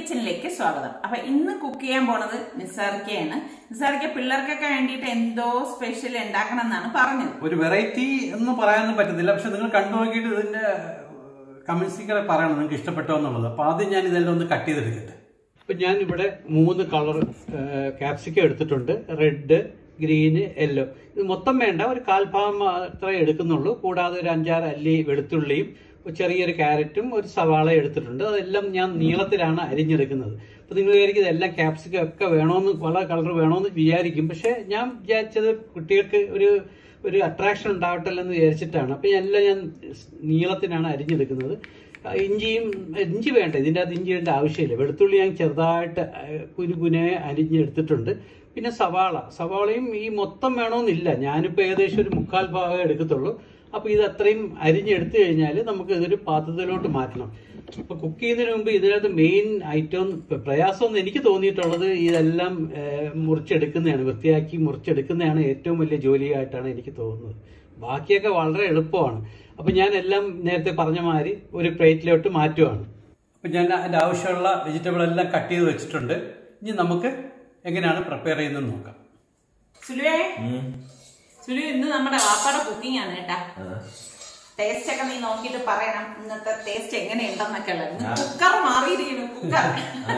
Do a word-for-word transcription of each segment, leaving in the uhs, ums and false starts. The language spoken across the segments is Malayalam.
കിച്ചണിലേക്ക് സ്വാഗതം. അപ്പൊ ഇന്ന് കുക്ക് ചെയ്യാൻ പോണത് നിസാർക്കയാണ്. നിസാർക്ക പിള്ളേർക്കൊക്കെ വേണ്ടിയിട്ട് എന്തോ സ്പെഷ്യൽ ഉണ്ടാക്കണം എന്നാണ് പറഞ്ഞത്. ഒരു വെറൈറ്റി എന്ന് പറയാനൊന്നും പറ്റത്തില്ല, പക്ഷെ നിങ്ങൾ കണ്ടു നോക്കിയിട്ട് ഇതിന്റെ കമന്റ്സിൽ പറയണം നിങ്ങൾക്ക് ഇഷ്ടപ്പെട്ടോ എന്നുള്ളത്. അപ്പൊ ആദ്യം ഞാൻ ഇതെല്ലാം ഒന്ന് കട്ട് ചെയ്തെടുക്കട്ടെ. അപ്പൊ ഞാൻ ഇവിടെ മൂന്ന് കളർ ക്യാപ്സിക്കം എടുത്തിട്ടുണ്ട്, റെഡ്, ഗ്രീന്, യെല്ലോ. ഇത് മൊത്തം വേണ്ട, ഒരു കാൽഭാഗം മാത്രമേ എടുക്കുന്നുള്ളൂ. കൂടാതെ ഒരു അഞ്ചാറ് അല്ലി വെളുത്തുള്ളിയും ചെറിയൊരു ക്യാരറ്റും ഒരു സവാള എടുത്തിട്ടുണ്ട്. അതെല്ലാം ഞാൻ നീളത്തിലാണ് അരിഞ്ഞെടുക്കുന്നത്. അപ്പൊ നിങ്ങൾ വിചാരിക്കും ഇതെല്ലാം ക്യാപ്സിക്കം ഒക്കെ വേണമെന്ന്, പല കളർ വേണമെന്ന് വിചാരിക്കും. പക്ഷെ ഞാൻ വിചാരിച്ചത് കുട്ടികൾക്ക് ഒരു ഒരു അട്രാക്ഷൻ ഉണ്ടാവട്ടല്ലോ എന്ന് വിചാരിച്ചിട്ടാണ്. അപ്പൊ എല്ലാം ഞാൻ നീളത്തിനാണ് അരിഞ്ഞെടുക്കുന്നത്. ഇഞ്ചിയും ഇഞ്ചി വേണ്ട, ഇതിൻ്റെ അകത്ത് ഇഞ്ചി വേണ്ട ആവശ്യമില്ല. വെളുത്തുള്ളി ഞാൻ ചെറുതായിട്ട് കുനുകുനെ അരിഞ്ഞെടുത്തിട്ടുണ്ട്. പിന്നെ സവാള സവാളയും ഈ മൊത്തം വേണമെന്നില്ല, ഞാനിപ്പോൾ ഏകദേശം ഒരു മുക്കാൽ ഭാഗം എടുക്കത്തുള്ളൂ. അപ്പൊ ഇത് അത്രയും അരിഞ്ഞെടുത്തു കഴിഞ്ഞാൽ നമുക്ക് ഇതൊരു പാത്രത്തിലോട്ട് മാറ്റണം. അപ്പൊ കുക്ക് ചെയ്യുന്നതിന് മുമ്പ് ഇതിനകത്ത് മെയിൻ ഐറ്റം പ്രയാസമെന്ന് എനിക്ക് തോന്നിയിട്ടുള്ളത് ഇതെല്ലാം മുറിച്ചെടുക്കുന്നതാണ്, വൃത്തിയാക്കി മുറിച്ചെടുക്കുന്നതാണ് ഏറ്റവും വലിയ ജോലിയായിട്ടാണ് എനിക്ക് തോന്നുന്നത്. ബാക്കിയൊക്കെ വളരെ എളുപ്പമാണ്. അപ്പൊ ഞാൻ എല്ലാം നേരത്തെ പറഞ്ഞ മാതിരി ഒരു പ്ലേറ്റിലോട്ട് മാറ്റുവാണ്. അപ്പൊ ഞാൻ അതിന്റെ ആവശ്യമുള്ള വെജിറ്റബിൾ എല്ലാം കട്ട് ചെയ്ത് വെച്ചിട്ടുണ്ട്. ഇനി നമുക്ക് എങ്ങനെയാണ് പ്രിപ്പയർ ചെയ്യുന്നത് നോക്കാം. സുലുവേ, സുലു ഇന്ന് നമ്മുടെ വാപ്പാടെ കുക്കിംഗ് ആണ് കേട്ടാ. ടേസ്റ്റ് ഒക്കെ നീ നോക്കിട്ട് പറയണം ഇന്നത്തെ ടേസ്റ്റ് എങ്ങനെയുണ്ടെന്നൊക്കെ ഉള്ളത്. കുക്കർ മാറിയിരിക്കുന്നു, കുക്കർ.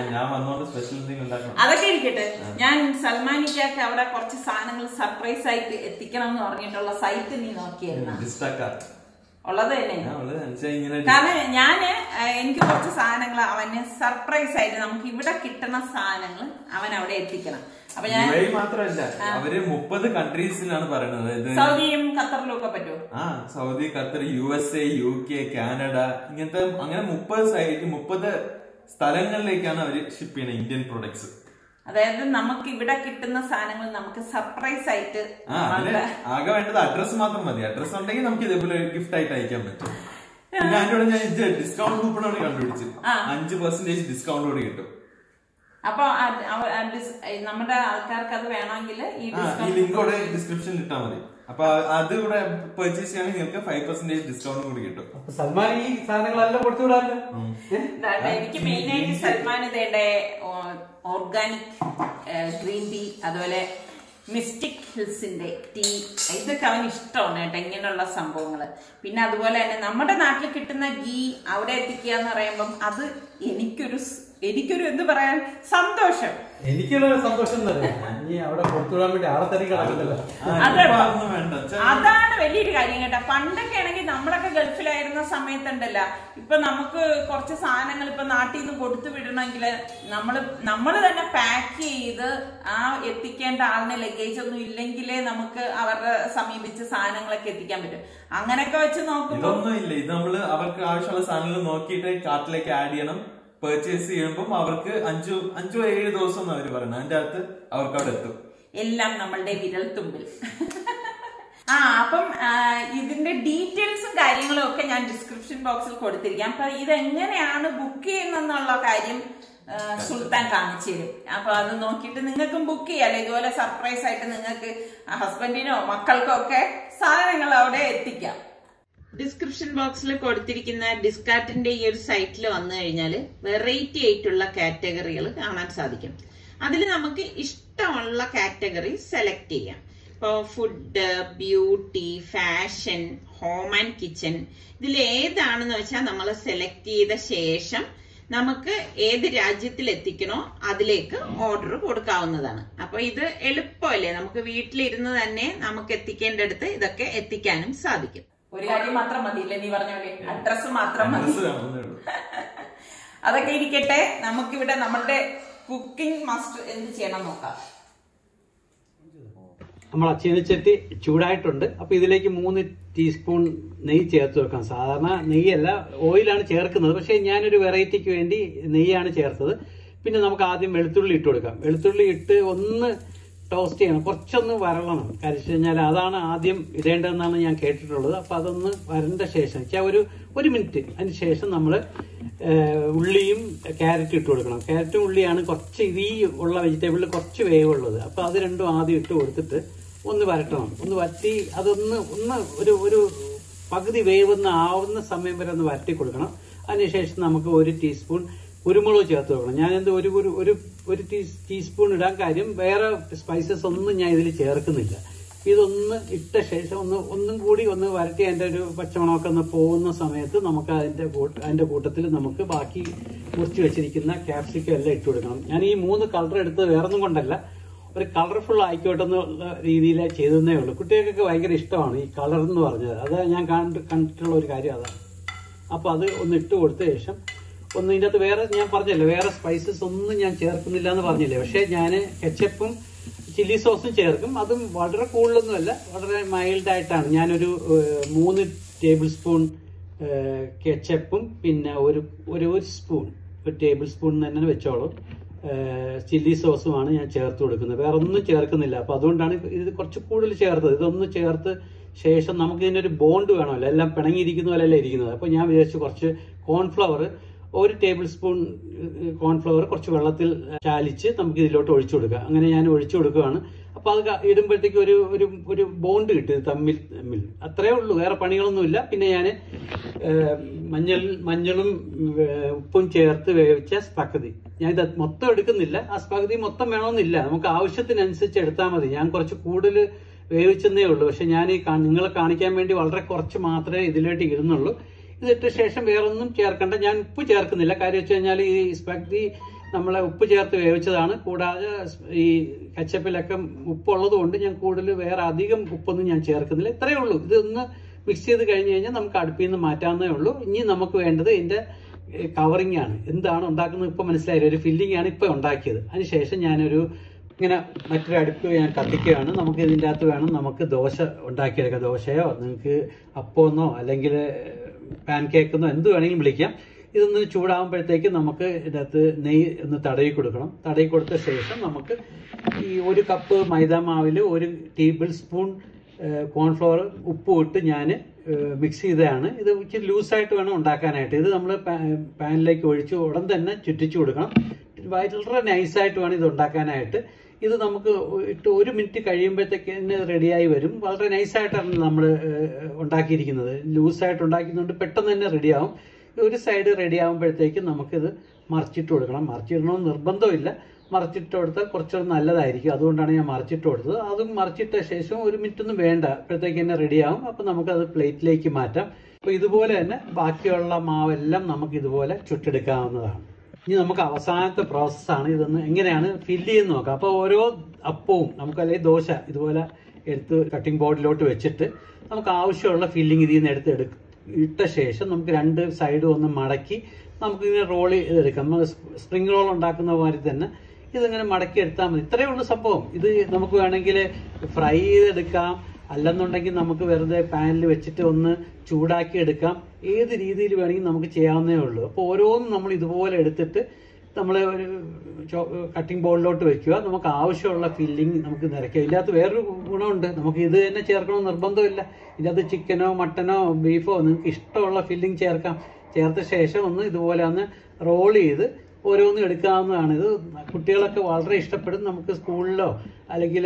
അതൊക്കെ ഇരിക്കട്ടെ. ഞാൻ സൽമാനിക്കൊക്കെ അവിടെ കുറച്ച് സാധനങ്ങൾ സർപ്രൈസ് ആയിട്ട് എത്തിക്കണം എന്ന് പറഞ്ഞിട്ടുള്ള സൈറ്റ് നീ നോക്കിയായിരുന്നു. ഉള്ളത് തന്നെ. കാരണം ഞാന് എനിക്ക് കുറച്ച് സാധനങ്ങൾ അവന് സർപ്രൈസ് ആയിട്ട് നമുക്ക് ഇവിടെ കിട്ടുന്ന സാധനങ്ങൾ അവൻ അവിടെ എത്തിക്കണം. അപ്പൊ ഞാൻ മാത്രമല്ല, അവര് മുപ്പത് കൺട്രീസിലാണ് പറയുന്നത്. സൗദിയും ഖത്തറിലും ഒക്കെ പറ്റുമോ? ആ, Saudi, Qatar, U S A, U K, Canada, ഇങ്ങനത്തെ അങ്ങനെ മുപ്പത് സൈറ്റ് മുപ്പത് സ്ഥലങ്ങളിലേക്കാണ് അവര് ഷിപ്പ് ചെയ്യുന്നത് ഇന്ത്യൻ പ്രൊഡക്ട്സ്. അതായത് നമുക്ക് ഇവിടെ കിട്ടുന്ന സാധനങ്ങൾ നമുക്ക് സർപ്രൈസ് ആയിട്ട്. ആകെ വേണ്ടത് അഡ്രസ് മാത്രം മതി. അഡ്രസ് ഉണ്ടെങ്കിൽ നമുക്ക് ഇതേപോലെ ഗിഫ്റ്റ് ആയിട്ട് അയക്കാൻ പറ്റും. പിന്നെ അതിന്റെ കൂടെ ഞാൻ ഇത് ഡിസ്കൗണ്ട് കൂപ്പണോട് കണ്ടുപിടിച്ചു. അഞ്ച് പെർസെന്റേജ് ഡിസ്കൗണ്ടോട് കിട്ടും. അപ്പൊ നമ്മുടെ ആൾക്കാർക്ക് അത് വേണമെങ്കിൽ ഈ ലിങ്കോടെ ഡിസ്ക്രിപ്ഷനിൽ ഇട്ടാൽ മതി. അപ്പൊ അത് കൂടെ പർച്ചേസ് ചെയ്യുകയാണെങ്കിൽ നിങ്ങൾക്ക് ഫൈവ് പെർസെന്റേജ് ഡിസ്കൗണ്ട് കൂടി കിട്ടും. സൽമാൻ ഈ സാധനങ്ങളെല്ലാം കൊടുത്തുവിടാല്ലോ. എനിക്ക് മെയിൻ ആയിട്ട് സൽമാൻ ഇതേടെ ഓർഗാനിക് ഗ്രീൻ ടീ, അതുപോലെ മിസ്റ്റിക് ഹിൽസിന്റെ ടീ, ഇതൊക്കെ അവന് ഇഷ്ടമാണ് കേട്ടോ, ഇങ്ങനെയുള്ള സംഭവങ്ങള്. പിന്നെ അതുപോലെ തന്നെ നമ്മുടെ നാട്ടിൽ കിട്ടുന്ന ഗീ അവിടെ എത്തിക്കുക എന്ന് പറയുമ്പം അത് എനിക്കൊരു എനിക്കൊരു എന്ത് പറയാൻ സന്തോഷം. എനിക്കുള്ള സന്തോഷം അവിടെ കൊടുത്തുവിടാൻ വേണ്ടി ആളെ തന്നെ കിടക്കുന്നില്ല. അതാണ് വലിയൊരു കാര്യം കേട്ടോ. പണ്ടൊക്കെ ആണെങ്കിൽ നമ്മളൊക്കെ ഗൾഫിലായിരുന്ന സമയത്തുണ്ടല്ല, ഇപ്പൊ നമുക്ക് കുറച്ച് സാധനങ്ങൾ ഇപ്പൊ നാട്ടിൽ നിന്ന് കൊടുത്തു വിടണമെങ്കിൽ നമ്മള് നമ്മള് തന്നെ പാക്ക് ചെയ്ത് ആ എത്തിക്കേണ്ട ആളിന് ലഗേജ് ഒന്നും ഇല്ലെങ്കിലേ നമുക്ക് അവരുടെ സമീപിച്ച് സാധനങ്ങളൊക്കെ എത്തിക്കാൻ പറ്റും. അങ്ങനെയൊക്കെ വെച്ച് നോക്കുമ്പോ ഇതൊന്നും ഇല്ല. ഇത് നമ്മള് അവർക്ക് ആവശ്യമുള്ള സാധനങ്ങൾ നോക്കിയിട്ട് കാർട്ടിലേക്ക് ആഡ് ചെയ്യണം. പർച്ചേസ് ചെയ്യുമ്പോൾ അവർക്ക് അഞ്ചു അഞ്ചോ ഏഴ് ദിവസം എന്ന് അവർ പറയുന്നത്, അതിന്റെ അകത്ത് അവർക്ക് അവിടെ എത്തും. എല്ലാം നമ്മളുടെ വിരൽ തുമ്പിൽ. ആ അപ്പം ഇതിന്റെ ഡീറ്റെയിൽസും കാര്യങ്ങളും ഒക്കെ ഞാൻ ഡിസ്ക്രിപ്ഷൻ ബോക്സിൽ കൊടുത്തിരിക്കാം. അപ്പൊ ഇതെങ്ങനെയാണ് ബുക്ക് ചെയ്യുന്നെന്നുള്ള കാര്യം സുൽത്താൻ കാണിച്ചു തരും. അപ്പൊ അത് നോക്കിയിട്ട് നിങ്ങൾക്കും ബുക്ക് ചെയ്യാലോ. ഇതുപോലെ സർപ്രൈസ് ആയിട്ട് നിങ്ങൾക്ക് ഹസ്ബൻഡിനോ മക്കൾക്കോ ഒക്കെ സാധനങ്ങൾ അവിടെ എത്തിക്കാം. ഡിസ്ക്രിപ്ഷൻ ബോക്സിൽ കൊടുത്തിരിക്കുന്ന ഡിസ്കാർട്ടിന്റെ ഈ ഒരു സൈറ്റിൽ വന്നു കഴിഞ്ഞാൽ വെറൈറ്റി ആയിട്ടുള്ള കാറ്റഗറികൾ കാണാൻ സാധിക്കും. അതിൽ നമുക്ക് ഇഷ്ടമുള്ള കാറ്റഗറി സെലക്ട് ചെയ്യാം. ഇപ്പോൾ food, beauty, fashion, home and kitchen, ഇതിൽ ഏതാണെന്ന് വെച്ചാൽ നമ്മൾ സെലക്ട് ചെയ്ത ശേഷം നമുക്ക് ഏത് രാജ്യത്തിൽ എത്തിക്കണോ അതിലേക്ക് ഓർഡർ കൊടുക്കാവുന്നതാണ്. അപ്പൊ ഇത് എളുപ്പമല്ലേ, നമുക്ക് വീട്ടിലിരുന്ന് തന്നെ നമുക്ക് എത്തിക്കേണ്ടടുത്ത് ഇതൊക്കെ എത്തിക്കാനും സാധിക്കും. ഒരു കാര്യം മാത്രം മതിയില്ലേ നീ പറഞ്ഞ പോലെ, അഡ്രസ് മാത്രം മതി. അതൊക്കെ ഇരിക്കട്ടെ. നമുക്കിവിടെ നമ്മളുടെ കുക്കിംഗ് മാസ്റ്റർ എന്ത് ചെയ്യണം നോക്കാം. നമ്മൾ ചീനച്ചട്ടി ചൂടായിട്ടുണ്ട്. അപ്പൊ ഇതിലേക്ക് മൂന്ന് ടീസ്പൂൺ നെയ്യ് ചേർത്ത് വെക്കാം. സാധാരണ നെയ്യല്ല, ഓയിലാണ് ചേർക്കുന്നത്. പക്ഷെ ഞാനൊരു വെറൈറ്റിക്ക് വേണ്ടി നെയ്യാണ് ചേർത്തത്. പിന്നെ നമുക്ക് ആദ്യം വെളുത്തുള്ളി ഇട്ട് കൊടുക്കാം. വെളുത്തുള്ളി ഇട്ട് ഒന്ന് ടോസ്റ്റ് ചെയ്യണം, കുറച്ചൊന്ന് വരളണം. കരിച്ചു കഴിഞ്ഞാൽ അതാണ് ആദ്യം ഇടേണ്ടതെന്നാണ് ഞാൻ കേട്ടിട്ടുള്ളത്. അപ്പൊ അതൊന്ന് വരണ്ട ശേഷം വെച്ചാൽ ഒരു ഒരു മിനിറ്റ് അതിന് ശേഷം നമ്മൾ ഉള്ളിയും ക്യാരറ്റും ഇട്ട് കൊടുക്കണം. ക്യാരറ്റും ഉള്ളിയാണ് കുറച്ച് ഈ ഉള്ള വെജിറ്റബിളിൽ കുറച്ച് വേവുള്ളത്. അപ്പൊ അത് രണ്ടും ആദ്യം ഇട്ട് കൊടുത്തിട്ട് ഒന്ന് വരട്ടണം. ഒന്ന് വറ്റി അതൊന്ന് ഒന്ന് ഒരു ഒരു പകുതി വേവെന്ന് ആവുന്ന സമയം വരെ ഒന്ന് വരട്ടി കൊടുക്കണം. അതിനുശേഷം നമുക്ക് ഒരു ടീസ്പൂൺ കുരുമുളക് ചേർത്ത് വെക്കണം. ഞാനെന്ത് ഒരു ഒരു ഒരു ടീസ്പൂൺ ഇടാൻ കാര്യം വേറെ സ്പൈസസ് ഒന്നും ഞാൻ ഇതിൽ ചേർക്കുന്നില്ല. ഇതൊന്ന് ഇട്ട ശേഷം ഒന്ന് ഒന്നും കൂടി ഒന്ന് വരട്ടി അതിൻ്റെ ഒരു പച്ചമണമൊക്കെ ഒന്ന് പോകുന്ന സമയത്ത് നമുക്ക് അതിൻ്റെ അതിൻ്റെ കൂട്ടത്തിൽ നമുക്ക് ബാക്കി മുറിച്ച് വെച്ചിരിക്കുന്ന ക്യാപ്സിക്കം എല്ലാം ഇട്ട് കൊടുക്കണം. ഞാൻ ഈ മൂന്ന് കളർ എടുത്തത് വേറൊന്നും കൊണ്ടല്ല, ഒരു കളർഫുൾ ആയിക്കോട്ടെ എന്നുള്ള രീതിയിൽ ചെയ്തതേ ഉള്ളൂ. കുട്ടികൾക്കൊക്കെ ഭയങ്കര ഇഷ്ടമാണ് ഈ കളർ എന്ന് പറഞ്ഞത്. അത് ഞാൻ കണ്ട് കണ്ടിട്ടുള്ള ഒരു കാര്യം അതാണ്. അപ്പോൾ അത് ഒന്ന് ഇട്ട് കൊടുത്ത ശേഷം ഒന്ന് ഇതിൻ്റെ അകത്ത് വേറെ ഞാൻ പറഞ്ഞില്ലേ വേറെ സ്പൈസസ് ഒന്നും ഞാൻ ചേർക്കുന്നില്ല എന്ന് പറഞ്ഞില്ലേ. പക്ഷേ ഞാൻ കെച്ചപ്പും ചില്ലി സോസും ചേർക്കും. അതും വളരെ കൂടുതലൊന്നുമല്ല, വളരെ മൈൽഡായിട്ടാണ്. ഞാനൊരു മൂന്ന് ടേബിൾ സ്പൂൺ കെച്ചപ്പും പിന്നെ ഒരു ഒരു സ്പൂൺ ഒരു ടേബിൾ സ്പൂൺ തന്നെ വെച്ചോളും ചില്ലി സോസുമാണ് ഞാൻ ചേർത്ത് കൊടുക്കുന്നത്. വേറെ ഒന്നും ചേർക്കുന്നില്ല. അപ്പോൾ അതുകൊണ്ടാണ് ഇത് കുറച്ച് കൂടുതൽ ചേർത്തത്. ഇതൊന്ന് ചേർത്ത് ശേഷം നമുക്ക് ഇതിനൊരു ബോണ്ട് വേണമല്ലോ, എല്ലാം പിണങ്ങിയിരിക്കുന്ന പോലെയല്ല ഇരിക്കുന്നത്. അപ്പോൾ ഞാൻ വിചാരിച്ചു കുറച്ച് കോൺഫ്ലവർ ഒരു ടേബിൾ സ്പൂൺ കോൺഫ്ലവർ കുറച്ച് വെള്ളത്തിൽ ചാലിച്ച് നമുക്ക് ഇതിലോട്ട് ഒഴിച്ചു കൊടുക്കുക. അങ്ങനെ ഞാൻ ഒഴിച്ചു കൊടുക്കുകയാണ്. അപ്പോൾ അത് ഇടുമ്പോഴത്തേക്ക് ഒരു ഒരു ഒരു ബോണ്ട് കിട്ടും തമ്മിൽ തമ്മിൽ. അത്രേ ഉള്ളൂ, വേറെ പണികളൊന്നുമില്ല. പിന്നെ ഞാൻ മഞ്ഞൾ മഞ്ഞളും ഉപ്പും ചേർത്ത് വേവിച്ച സ്പഗതി ഞാൻ ഇത് മൊത്തം എടുക്കുന്നില്ല. ആ സ്പഗതി മൊത്തം വേണമെന്നില്ല, നമുക്ക് ആവശ്യത്തിനനുസരിച്ച് എടുത്താൽ മതി. ഞാൻ കുറച്ച് കൂടുതൽ വേവിച്ചെന്നേ ഉള്ളൂ. പക്ഷെ ഞാൻ ഈ നിങ്ങളെ കാണിക്കാൻ വേണ്ടി വളരെ കുറച്ച് മാത്രമേ ഇതിലോട്ട് ഇടുന്നുള്ളൂ. ഇതിട്ട ശേഷം വേറൊന്നും ചേർക്കണ്ട. ഞാൻ ഉപ്പ് ചേർക്കുന്നില്ല. കാര്യം വെച്ച് കഴിഞ്ഞാൽ ഈ സ്പഗതി നമ്മളെ ഉപ്പ് ചേർത്ത് വേവിച്ചതാണ്. കൂടാതെ ഈ കച്ചപ്പിലൊക്കെ ഉപ്പുള്ളത് കൊണ്ട് ഞാൻ കൂടുതൽ വേറെ അധികം ഉപ്പൊന്നും ഞാൻ ചേർക്കുന്നില്ല. ഇത്രയേ ഉള്ളൂ. ഇതൊന്ന് മിക്സ് ചെയ്ത് കഴിഞ്ഞ് കഴിഞ്ഞാൽ നമുക്ക് അടുപ്പിൽ നിന്ന് മാറ്റാവുന്നേ ഉള്ളൂ. ഇനി നമുക്ക് വേണ്ടത് ഇതിൻ്റെ കവറിംഗ് ആണ്. എന്താണ് ഉണ്ടാക്കുന്നത് ഇപ്പം മനസ്സിലായില്ല. ഒരു ഫില്ലിംഗ് ആണ് ഇപ്പം ഉണ്ടാക്കിയത്. അതിനുശേഷം ഞാനൊരു ഇങ്ങനെ മറ്റൊരു അടുപ്പ് ഞാൻ കത്തിക്കുകയാണ്. നമുക്ക് ഇതിൻ്റെ അകത്ത് വേണം നമുക്ക് ദോശ ഉണ്ടാക്കിയെടുക്കാം. ദോശയോ നിങ്ങൾക്ക് അപ്പമെന്നോ അല്ലെങ്കിൽ പാൻ കേക്കെന്നോ എന്ത് വേണമെങ്കിലും വിളിക്കാം. ഇതൊന്ന് ചൂടാകുമ്പോഴത്തേക്ക് നമുക്ക് ഇതിനകത്ത് നെയ്യ് ഒന്ന് തടവി കൊടുക്കണം. തടവി കൊടുത്ത ശേഷം നമുക്ക് ഈ ഒരു കപ്പ് മൈദാമാവിൽ ഒരു ടേബിൾ സ്പൂൺ കോൺഫ്ലവർ ഉപ്പ് ഇട്ട് ഞാൻ മിക്സ് ചെയ്തതാണ്. ഇത് ഇച്ചിരി ലൂസായിട്ട് വേണം ഉണ്ടാക്കാനായിട്ട്. ഇത് നമ്മൾ പാനിലേക്ക് ഒഴിച്ച് ഉടൻ തന്നെ ചുറ്റിച്ചു കൊടുക്കണം. വളരെ നൈസായിട്ട് വേണം ഇത് ഉണ്ടാക്കാനായിട്ട്. ഇത് നമുക്ക് ഇട്ട് ഒരു മിനിറ്റ് കഴിയുമ്പോഴത്തേക്ക് തന്നെ റെഡിയായി വരും. വളരെ നൈസായിട്ടാണ് നമ്മൾ ഉണ്ടാക്കിയിരിക്കുന്നത്. ലൂസായിട്ട് ഉണ്ടാക്കുന്നതുകൊണ്ട് പെട്ടെന്ന് തന്നെ റെഡിയാവും. ഒരു സൈഡ് റെഡി ആകുമ്പോഴത്തേക്ക് നമുക്കിത് മറിച്ചിട്ട് കൊടുക്കണം. മറിച്ചിടണമെന്ന് നിർബന്ധമില്ല, മറിച്ചിട്ട് കൊടുത്താൽ കുറച്ചുകൂടെ നല്ലതായിരിക്കും. അതുകൊണ്ടാണ് ഞാൻ മറിച്ചിട്ട് കൊടുത്തത്. അതും മറിച്ചിട്ട ശേഷം ഒരു മിനിറ്റ് ഒന്നും വേണ്ട, അപ്പോഴത്തേക്ക് തന്നെ റെഡിയാവും. അപ്പം നമുക്കത് പ്ലേറ്റിലേക്ക് മാറ്റാം. അപ്പോൾ ഇതുപോലെ തന്നെ ബാക്കിയുള്ള മാവെല്ലാം നമുക്ക് ഇതുപോലെ ചുട്ടെടുക്കാവുന്നതാണ്. ഇനി നമുക്ക് അവസാനത്തെ പ്രോസസ്സാണ്. ഇതൊന്ന് എങ്ങനെയാണ് ഫില്ല് ചെയ്ത് നോക്കാം. അപ്പോൾ ഓരോ അപ്പവും നമുക്ക് അല്ലെങ്കിൽ ദോശ ഇതുപോലെ എടുത്ത് കട്ടിംഗ് ബോർഡിലോട്ട് വെച്ചിട്ട് നമുക്ക് ആവശ്യമുള്ള ഫില്ലിങ് ഇതിൽ നിന്ന് എടുത്ത് എടുക്കും ഇട്ട ശേഷം നമുക്ക് രണ്ട് സൈഡും ഒന്ന് മടക്കി നമുക്കിങ്ങനെ റോൾ ചെയ്തെടുക്കാം. നമ്മൾ സ്പ്രിംഗ് റോൾ ഉണ്ടാക്കുന്ന മാതിരി തന്നെ ഇതിങ്ങനെ മടക്കി എടുത്താൽ മതി. ഇത്രയേ ഉള്ളൂ സംഭവം. ഇത് നമുക്ക് വേണമെങ്കിൽ ഫ്രൈ ചെയ്തെടുക്കാം, അല്ലെന്നുണ്ടെങ്കിൽ നമുക്ക് വെറുതെ പാനിൽ വെച്ചിട്ട് ഒന്ന് ചൂടാക്കി എടുക്കാം. ഏത് രീതിയിൽ വേണമെങ്കിൽ നമുക്ക് ചെയ്യാവുന്നേ ഉള്ളൂ. അപ്പോൾ ഓരോന്നും നമ്മൾ ഇതുപോലെ എടുത്തിട്ട് നമ്മൾ ഒരു കട്ടിംഗ് ബോർഡിലോട്ട് വെക്കുക. നമുക്ക് ആവശ്യമുള്ള ഫില്ലിങ് നമുക്ക് നിറയ്ക്കുക. ഇതിനകത്ത് വേറൊരു ഗുണമുണ്ട്, നമുക്ക് ഇത് തന്നെ ചേർക്കണമെന്ന് നിർബന്ധമില്ല. ഇതിനകത്ത് ചിക്കനോ മട്ടനോ ബീഫോ നിങ്ങൾക്ക് ഇഷ്ടമുള്ള ഫില്ലിങ് ചേർക്കാം. ചേർത്ത ശേഷം ഒന്ന് ഇതുപോലെ ഒന്ന് റോൾ ചെയ്ത് ഓരോന്നും എടുക്കാവുന്നതാണ്. ഇത് കുട്ടികളൊക്കെ വളരെ ഇഷ്ടപ്പെടും. നമുക്ക് സ്കൂളിലോ അല്ലെങ്കിൽ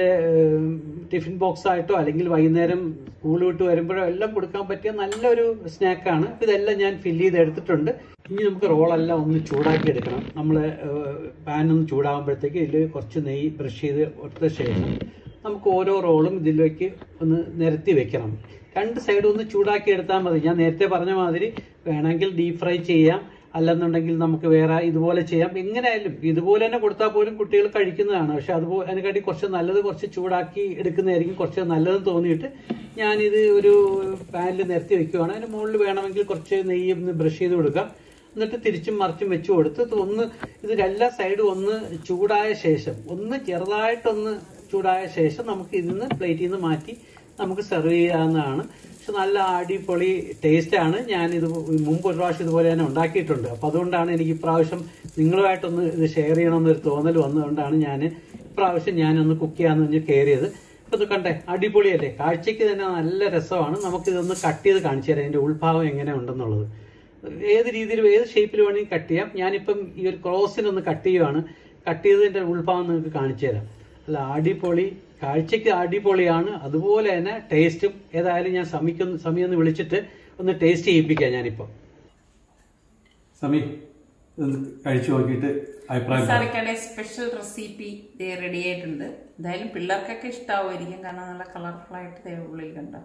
ടിഫിൻ ബോക്സ് ആയിട്ടോ അല്ലെങ്കിൽ വൈകുന്നേരം സ്കൂൾ വിട്ട് വരുമ്പോഴോ എല്ലാം കൊടുക്കാൻ പറ്റിയ നല്ലൊരു സ്നാക്കാണ്. ഇതെല്ലാം ഞാൻ ഫില്ല് ചെയ്ത് എടുത്തിട്ടുണ്ട്. ഇനി നമുക്ക് റോളെല്ലാം ഒന്ന് ചൂടാക്കി എടുക്കണം. നമ്മൾ പാനൊന്ന് ചൂടാകുമ്പോഴത്തേക്ക് ഇതിൽ കുറച്ച് നെയ്യ് ബ്രഷ് ചെയ്ത് കൊടുത്ത ശേഷം നമുക്ക് ഓരോ റോളും ഇതിലേക്ക് ഒന്ന് നിരത്തി വെക്കണം. രണ്ട് സൈഡും ഒന്ന് ചൂടാക്കി എടുത്താൽ മതി. ഞാൻ നേരത്തെ പറഞ്ഞ മാതിരി വേണമെങ്കിൽ ഡീപ് ഫ്രൈ ചെയ്യാം, അല്ലെന്നുണ്ടെങ്കിൽ നമുക്ക് വേറെ ഇതുപോലെ ചെയ്യാം. എങ്ങനെയായാലും ഇതുപോലെ തന്നെ കൊടുത്താൽ പോലും കുട്ടികൾ കഴിക്കുന്നതാണ്. പക്ഷെ അതുപോലെ അതിനെക്കാട്ടി കുറച്ച് നല്ലത് കുറച്ച് ചൂടാക്കി എടുക്കുന്നതായിരിക്കും കുറച്ച് നല്ലതെന്ന് തോന്നിയിട്ട് ഞാനിത് ഒരു പാനിൽ നിരത്തി വെക്കുകയാണ്. അതിന് മുകളിൽ വേണമെങ്കിൽ കുറച്ച് നെയ്യ് ഒന്ന് ബ്രഷ് ചെയ്ത് കൊടുക്കാം. എന്നിട്ട് തിരിച്ചും മറിച്ചും വെച്ച് കൊടുത്ത് ഒന്ന് ഇത് എല്ലാ സൈഡും ഒന്ന് ചൂടായ ശേഷം ഒന്ന് ചെറുതായിട്ടൊന്ന് ചൂടായ ശേഷം നമുക്ക് ഇതിന്ന് പ്ലേറ്റിൽ നിന്ന് മാറ്റി നമുക്ക് സെർവ് ചെയ്യാവുന്നതാണ്. പക്ഷെ നല്ല അടിപൊളി ടേസ്റ്റാണ്. ഞാനിത് മുമ്പ് ഒരു പ്രാവശ്യം ഇതുപോലെ തന്നെ ഉണ്ടാക്കിയിട്ടുണ്ട്. അപ്പം അതുകൊണ്ടാണ് എനിക്ക് ഇപ്രാവശ്യം നിങ്ങളുമായിട്ടൊന്ന് ഇത് ഷെയർ ചെയ്യണമെന്നൊരു തോന്നൽ വന്നതുകൊണ്ടാണ് ഞാൻ ഇപ്രാവശ്യം ഞാനൊന്ന് കുക്ക് ചെയ്യാമെന്ന് പറഞ്ഞ് കയറിയത്. ഇപ്പം ഇത് കണ്ടേ, അടിപൊളിയല്ലേ, കാഴ്ചയ്ക്ക് തന്നെ നല്ല രസമാണ്. നമുക്കിതൊന്ന് കട്ട് ചെയ്ത് കാണിച്ചു തരാം ഇതിൻ്റെ ഉൾഭാഗം എങ്ങനെ ഉണ്ടെന്നുള്ളത്. ഏത് രീതിയിലും ഏത് ഷേപ്പിൽ വേണമെങ്കിൽ കട്ട് ചെയ്യാം. ഞാനിപ്പം ഈ ഒരു ക്രോസിനൊന്ന് കട്ട് ചെയ്യുവാണ്. കട്ട് ചെയ്തതിൻ്റെ ഉൾഭാഗം നിങ്ങൾക്ക് കാണിച്ചു തരാം. അല്ല അടിപൊളി, കാഴ്ചയ്ക്ക് അടിപൊളിയാണ്, അതുപോലെ തന്നെ ടേസ്റ്റും. ഏതായാലും ഞാൻ സമീക്കൊന്ന് സമയം ഒന്ന് വിളിച്ചിട്ട് ഒന്ന് ടേസ്റ്റ് ചെയ്യിപ്പിക്കാം ഞാനിപ്പോൾ. സമീ കഴിച്ചു നോക്കിയിട്ട് അഭിപ്രായം. നിസാറിക്കയുടെ സ്പെഷ്യൽ റെസിപ്പി റെഡി ആയിട്ടുണ്ട്. എന്തായാലും പിള്ളേർക്കൊക്കെ ഇഷ്ടമാവുമായിരിക്കും, കാരണം നല്ല കളർഫുൾ ആയിട്ട് ഉള്ളിൽ കണ്ടോ.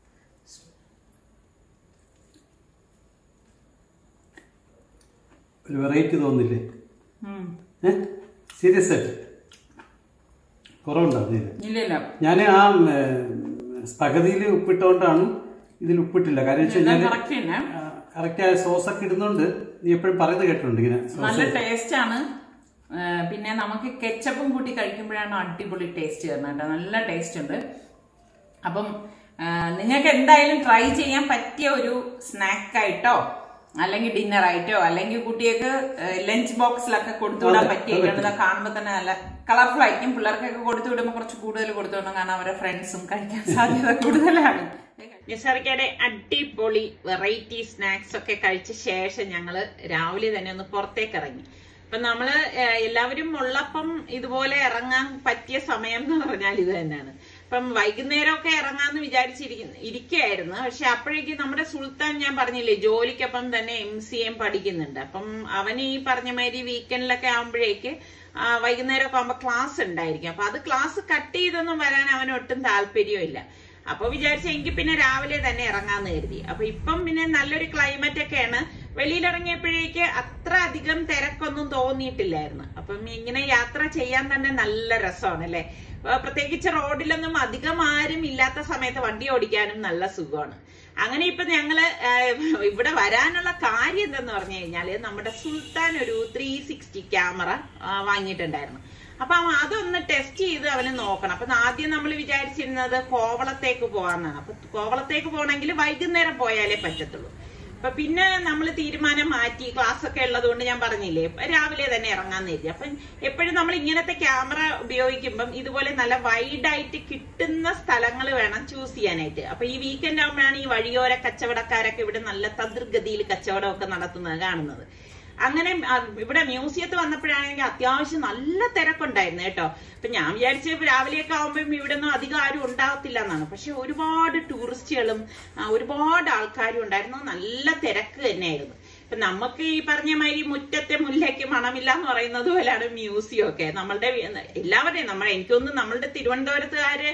ഒരു വെറൈറ്റി തോന്നില്ലേ? സീരിയസ് ആയിട്ട് കുറവുണ്ടാവുന്നില്ല. ഞാൻ ആ പകുതിയിൽ ഉപ്പിട്ടുകൊണ്ടാണ് ഇതിൽ ഉപ്പിട്ടില്ല. കാര്യം വെച്ച് കഴിഞ്ഞാൽ കറക്റ്റ് ആയ സോസ് ഒക്കെ ഇടുന്നുണ്ട്. നീ എപ്പോഴും പറയുന്നത് കേട്ടിട്ടുണ്ട് ഇങ്ങനെ നല്ല ടേസ്റ്റ് ആണ്. പിന്നെ നമുക്ക് കെച്ചപ്പും കൂട്ടി കഴിക്കുമ്പോഴാണ് അടിപൊളി ടേസ്റ്റ് വരുന്നത് കേട്ടോ. നല്ല ടേസ്റ്റ് ഉണ്ട്. അപ്പം നിങ്ങൾക്ക് എന്തായാലും ട്രൈ ചെയ്യാൻ പറ്റിയ ഒരു സ്നാക്കായിട്ടോ അല്ലെങ്കിൽ ഡിന്നർ ആയിട്ടോ അല്ലെങ്കിൽ കുട്ടികൾക്ക് ലഞ്ച് ബോക്സിലൊക്കെ കൊടുത്തുവിടാൻ പറ്റിയിട്ടുണ്ട്. കാണുമ്പോൾ തന്നെ നല്ല കളർഫുൾ ആയിരിക്കും. പിള്ളേർക്കൊക്കെ കൊടുത്തു വിടുമ്പോൾ കുറച്ച് കൂടുതൽ കൊടുത്തുവിടണം, കാരണം അവരുടെ ഫ്രണ്ട്സും കഴിക്കാൻ സാധ്യത കൂടുതലാണ്. നിസാറിക്കയുടെ അടിപൊളി വെറൈറ്റി സ്നാക്സ് ഒക്കെ കഴിച്ച ശേഷം ഞങ്ങള് രാവിലെ തന്നെ ഒന്ന് പുറത്തേക്ക് ഇറങ്ങി. അപ്പൊ നമ്മള് എല്ലാവരും ഉള്ളപ്പം ഇതുപോലെ ഇറങ്ങാൻ പറ്റിയ സമയം എന്ന് പറഞ്ഞാൽ ഇത് തന്നെയാണ്. അപ്പം വൈകുന്നേരമൊക്കെ ഇറങ്ങാന്ന് വിചാരിച്ചിരിക്കുന്ന ഇരിക്കുകയായിരുന്നു. പക്ഷെ അപ്പോഴേക്കും നമ്മുടെ സുൽത്താൻ, ഞാൻ പറഞ്ഞില്ലേ, ജോലിക്കൊപ്പം തന്നെ എം സി എം പഠിക്കുന്നുണ്ട്. അപ്പം അവന് ഈ പറഞ്ഞ മാതിരി വീക്കെൻഡിലൊക്കെ ആകുമ്പോഴേക്ക് വൈകുന്നേരമൊക്കെ ആകുമ്പോൾ ക്ലാസ് ഉണ്ടായിരിക്കും. അപ്പൊ അത് ക്ലാസ് കട്ട് ചെയ്തൊന്നും വരാൻ അവന് ഒട്ടും താല്പര്യമില്ല. അപ്പൊ വിചാരിച്ച എനിക്ക് പിന്നെ രാവിലെ തന്നെ ഇറങ്ങാന്ന് കരുതി. അപ്പൊ ഇപ്പം പിന്നെ നല്ലൊരു ക്ലൈമറ്റ് ഒക്കെയാണ്. വെളിയിലിറങ്ങിയപ്പോഴേക്ക് അത്ര അധികം തിരക്കൊന്നും തോന്നിയിട്ടില്ലായിരുന്നു. അപ്പം ഇങ്ങനെ യാത്ര ചെയ്യാൻ തന്നെ നല്ല രസമാണ് അല്ലെ. പ്രത്യേകിച്ച് റോഡിലൊന്നും അധികം ആരും ഇല്ലാത്ത സമയത്ത് വണ്ടി ഓടിക്കാനും നല്ല സുഖമാണ്. അങ്ങനെ ഇപ്പൊ ഞങ്ങള് ഇവിടെ വരാനുള്ള കാര്യം എന്തെന്ന് പറഞ്ഞു കഴിഞ്ഞാല് നമ്മുടെ സുൽത്താൻ ഒരു ത്രീ സിക്സ്റ്റി ക്യാമറ വാങ്ങിയിട്ടുണ്ടായിരുന്നു. അപ്പൊ അതൊന്ന് ടെസ്റ്റ് ചെയ്ത് അവന് നോക്കണം. അപ്പൊ ആദ്യം നമ്മൾ വിചാരിച്ചിരുന്നത് കോവളത്തേക്ക് പോകാന്നാണ്. അപ്പൊ കോവളത്തേക്ക് പോകണമെങ്കിൽ വൈകുന്നേരം പോയാലേ പറ്റത്തുള്ളൂ. അപ്പൊ പിന്നെ നമ്മൾ തീരുമാനം മാറ്റി. ക്ലാസ് ഒക്കെ ഉള്ളത് കൊണ്ട് ഞാൻ പറഞ്ഞില്ലേ രാവിലെ തന്നെ ഇറങ്ങാന്ന് കരുതി. അപ്പൊ എപ്പോഴും നമ്മൾ ഇങ്ങനത്തെ ക്യാമറ ഉപയോഗിക്കുമ്പം ഇതുപോലെ നല്ല വൈഡായിട്ട് കിട്ടുന്ന സ്ഥലങ്ങൾ വേണം ചൂസ് ചെയ്യാനായിട്ട്. അപ്പൊ ഈ വീക്കെൻഡ് ആകുമ്പോഴാണ് ഈ വഴിയോര കച്ചവടക്കാരൊക്കെ ഇവിടെ നല്ല തദ്ഗതിയിൽ കച്ചവടമൊക്കെ നടത്തുന്നത് കാണുന്നത്. അങ്ങനെ ഇവിടെ മ്യൂസിയത്ത് വന്നപ്പോഴാണെങ്കിൽ അത്യാവശ്യം നല്ല തിരക്കുണ്ടായിരുന്നു കേട്ടോ. അപ്പൊ ഞാൻ വിചാരിച്ച രാവിലെയൊക്കെ ആവുമ്പോഴും ഇവിടെ ഒന്നും അധികം ആരും ഉണ്ടാകത്തില്ല എന്നാണ്. പക്ഷെ ഒരുപാട് ടൂറിസ്റ്റുകളും ഒരുപാട് ആൾക്കാരും ഉണ്ടായിരുന്നു. നല്ല തിരക്ക് തന്നെയായിരുന്നു. ഇപ്പൊ നമുക്ക് ഈ പറഞ്ഞ മാതിരി മുറ്റത്തെ മുല്ലയ്ക്ക് മണമില്ല എന്ന് പറയുന്നത് പോലെയാണ് മ്യൂസിയം ഒക്കെ. നമ്മളുടെ എല്ലാവരുടെയും നമ്മൾ എനിക്കൊന്നും നമ്മളുടെ തിരുവനന്തപുരത്തുകാര്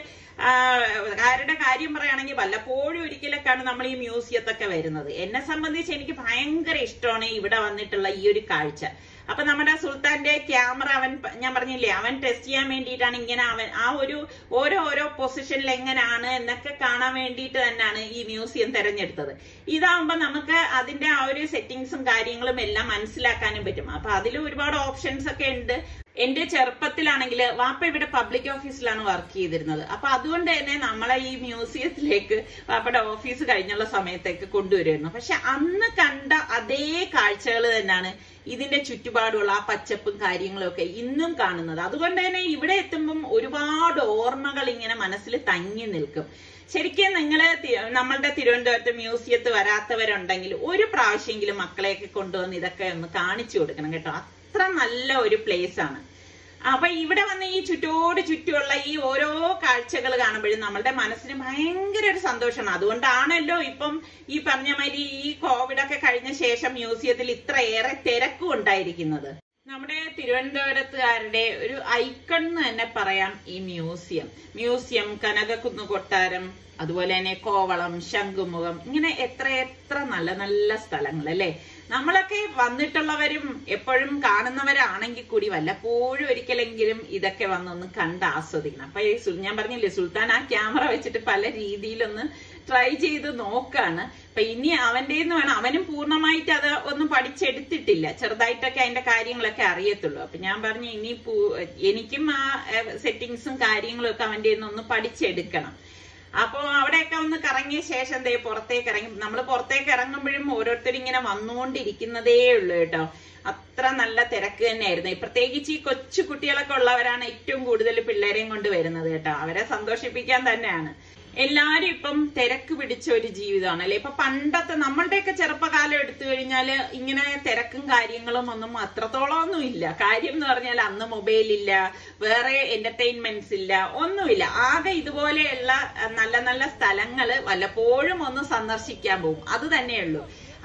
ആരുടെ കാര്യം പറയുകയാണെങ്കിൽ വല്ലപ്പോഴും ഒരിക്കലൊക്കെയാണ് നമ്മൾ ഈ മ്യൂസിയത്തൊക്കെ വരുന്നത്. എന്നെ സംബന്ധിച്ച് എനിക്ക് ഭയങ്കര ഇഷ്ടമാണ് ഇവിടെ വന്നിട്ടുള്ള ഈ ഒരു കാഴ്ച. അപ്പൊ നമ്മുടെ സുൽത്താന്റെ ക്യാമറ അവൻ, ഞാൻ പറഞ്ഞില്ലേ, അവൻ ടെസ്റ്റ് ചെയ്യാൻ വേണ്ടിയിട്ടാണ് ഇങ്ങനെ അവൻ ആ ഒരു ഓരോ ഓരോ പൊസിഷനിൽ എങ്ങനെയാണ് എന്നൊക്കെ കാണാൻ വേണ്ടിയിട്ട് തന്നെയാണ് ഈ മ്യൂസിയം തെരഞ്ഞെടുത്തത്. ഇതാവുമ്പോ നമുക്ക് അതിന്റെ ആ ഒരു സെറ്റിങ്സും കാര്യങ്ങളും എല്ലാം മനസ്സിലാക്കാനും പറ്റും. അപ്പൊ അതിൽ ഒരുപാട് ഓപ്ഷൻസ് ഒക്കെ ഉണ്ട്. എന്റെ ചെറുപ്പത്തിലാണെങ്കിൽ വാപ്പ ഇവിടെ പബ്ലിക് ഓഫീസിലാണ് വർക്ക് ചെയ്തിരുന്നത്. അപ്പൊ അതുകൊണ്ട് തന്നെ നമ്മളെ ഈ മ്യൂസിയത്തിലേക്ക് വാപ്പയുടെ ഓഫീസ് കഴിഞ്ഞുള്ള സമയത്തേക്ക് കൊണ്ടുവരുമായിരുന്നു. പക്ഷെ അന്ന് കണ്ട അതേ കാഴ്ചകൾ തന്നെയാണ് ഇതിന്റെ ചുറ്റുപാടുള്ള ആ പച്ചപ്പും കാര്യങ്ങളും ഒക്കെ ഇന്നും കാണുന്നത്. അതുകൊണ്ട് തന്നെ ഇവിടെ എത്തുമ്പം ഒരുപാട് ഓർമ്മകൾ ഇങ്ങനെ മനസ്സിൽ തങ്ങി നിൽക്കും. ശരിക്കും നിങ്ങള് നമ്മളുടെ തിരുവനന്തപുരത്ത് മ്യൂസിയത്ത് വരാത്തവരുണ്ടെങ്കിൽ ഒരു പ്രാവശ്യമെങ്കിലും മക്കളെയൊക്കെ കൊണ്ടുവന്ന് ഇതൊക്കെ ഒന്ന് കാണിച്ചു കൊടുക്കണം കേട്ടോ. അത്ര നല്ല ഒരു പ്ലേസ് ആണ്. അപ്പൊ ഇവിടെ വന്ന് ഈ ചുറ്റോട് ചുറ്റുമുള്ള ഈ ഓരോ കാഴ്ചകൾ കാണുമ്പോഴും നമ്മളുടെ മനസ്സിന് ഭയങ്കര ഒരു സന്തോഷമാണ്. അതുകൊണ്ടാണല്ലോ ഇപ്പം ഈ പറഞ്ഞ മാതിരി ഈ കോവിഡ് ഒക്കെ കഴിഞ്ഞ ശേഷം മ്യൂസിയത്തിൽ ഇത്രയേറെ തിരക്കും ഉണ്ടായിരിക്കുന്നത്. നമ്മുടെ തിരുവനന്തപുരത്തുകാരുടെ ഒരു ഐക്കൺ എന്ന് തന്നെ പറയാം ഈ മ്യൂസിയം. മ്യൂസിയം, കനകക്കുന്ന് കൊട്ടാരം, അതുപോലെ തന്നെ കോവളം, ശംഖുമുഖം, ഇങ്ങനെ എത്ര എത്ര നല്ല നല്ല സ്ഥലങ്ങൾ അല്ലെ. നമ്മളൊക്കെ വന്നിട്ടുള്ളവരും എപ്പോഴും കാണുന്നവരാണെങ്കിൽ കൂടി വല്ലപ്പോഴും ഒരിക്കലെങ്കിലും ഇതൊക്കെ വന്നൊന്ന് കണ്ട് ആസ്വദിക്കണം. അപ്പൊ ഞാൻ പറഞ്ഞില്ലേ, സുൽത്താൻ ആ ക്യാമറ വെച്ചിട്ട് പല രീതിയിലൊന്ന് ട്രൈ ചെയ്ത് നോക്കാണ്. അപ്പൊ ഇനി അവന്റേന്ന് വേണം, അവനും പൂർണ്ണമായിട്ട് അത് ഒന്നും പഠിച്ചെടുത്തിട്ടില്ല, ചെറുതായിട്ടൊക്കെ അതിന്റെ കാര്യങ്ങളൊക്കെ അറിയത്തുള്ളൂ. അപ്പൊ ഞാൻ പറഞ്ഞു ഇനി എനിക്കും ആ സെറ്റിങ്സും കാര്യങ്ങളും ഒക്കെ അവന്റെ ഒന്ന് പഠിച്ചെടുക്കണം. അപ്പൊ അവിടെയൊക്കെ ഒന്ന് കറങ്ങിയ ശേഷം ദേ പുറത്തേക്ക് ഇറങ്ങി. നമ്മൾ പുറത്തേക്ക് ഇറങ്ങുമ്പോഴും ഓരോരുത്തരും ഇങ്ങനെ വന്നുകൊണ്ടിരിക്കുന്നതേ ഉള്ളൂ കേട്ടോ. അത്ര നല്ല തിരക്ക് തന്നെയായിരുന്നു. പ്രത്യേകിച്ച് ഈ കൊച്ചു കുട്ടികളൊക്കെ ഉള്ളവരാണ് ഏറ്റവും കൂടുതൽ പിള്ളേരെയും കൊണ്ട് വരുന്നത് കേട്ടോ. അവരെ സന്തോഷിപ്പിക്കാൻ തന്നെയാണ്. എല്ലാരും ഇപ്പം തിരക്ക് പിടിച്ച ഒരു ജീവിതമാണ് അല്ലെ. ഇപ്പൊ പണ്ടത്തെ നമ്മളുടെയൊക്കെ ചെറുപ്പകാലം എടുത്തു കഴിഞ്ഞാല് ഇങ്ങനെ തിരക്കും കാര്യങ്ങളും ഒന്നും അത്രത്തോളം ഒന്നും ഇല്ല. കാര്യം എന്ന് പറഞ്ഞാൽ അന്ന് മൊബൈൽ ഇല്ല, വേറെ എന്റർടൈൻമെന്റ്സ് ഇല്ല, ഒന്നുമില്ല. ആകെ ഇതുപോലെയുള്ള നല്ല നല്ല സ്ഥലങ്ങള് വല്ലപ്പോഴും ഒന്ന് സന്ദർശിക്കാൻ പോകും, അത് തന്നെയുള്ളൂ.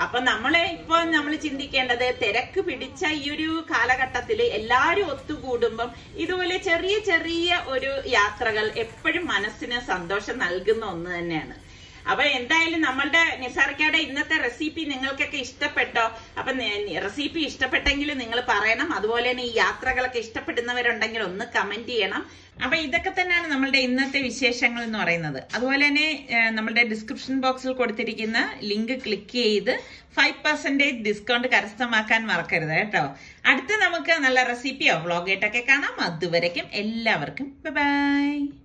അപ്പൊ നമ്മളെ ഇപ്പൊ നമ്മൾ ചിന്തിക്കേണ്ടത് തിരക്ക് പിടിച്ച ഈ ഒരു കാലഘട്ടത്തിൽ എല്ലാരും ഒത്തുകൂടുമ്പം ഇതുപോലെ ചെറിയ ചെറിയ ഒരു യാത്രകൾ എപ്പോഴും മനസ്സിന് സന്തോഷം നൽകുന്ന ഒന്ന് തന്നെയാണ്. അപ്പൊ എന്തായാലും നമ്മളുടെ നിസാറിക്കയുടെ ഇന്നത്തെ റെസിപ്പി നിങ്ങൾക്കൊക്കെ ഇഷ്ടപ്പെട്ടോ? അപ്പൊ റെസിപ്പി ഇഷ്ടപ്പെട്ടെങ്കിൽ നിങ്ങൾ പറയണം. അതുപോലെ തന്നെ ഈ യാത്രകളൊക്കെ ഇഷ്ടപ്പെടുന്നവരുണ്ടെങ്കിൽ ഒന്ന് കമന്റ് ചെയ്യണം. അപ്പൊ ഇതൊക്കെ തന്നെയാണ് നമ്മളുടെ ഇന്നത്തെ വിശേഷങ്ങൾ എന്ന് പറയുന്നത്. അതുപോലെ തന്നെ നമ്മളുടെ ഡിസ്ക്രിപ്ഷൻ ബോക്സിൽ കൊടുത്തിരിക്കുന്ന ലിങ്ക് ക്ലിക്ക് ചെയ്ത് ഫൈവ് പെർസെന്റേജ് ഡിസ്കൗണ്ട് കരസ്ഥമാക്കാൻ മറക്കരുത് കേട്ടോ. അടുത്ത് നമുക്ക് നല്ല റെസിപ്പിയോ വ്ളോഗായിട്ടൊക്കെ കാണാം. അതുവരയ്ക്കും എല്ലാവർക്കും ബൈ ബൈ.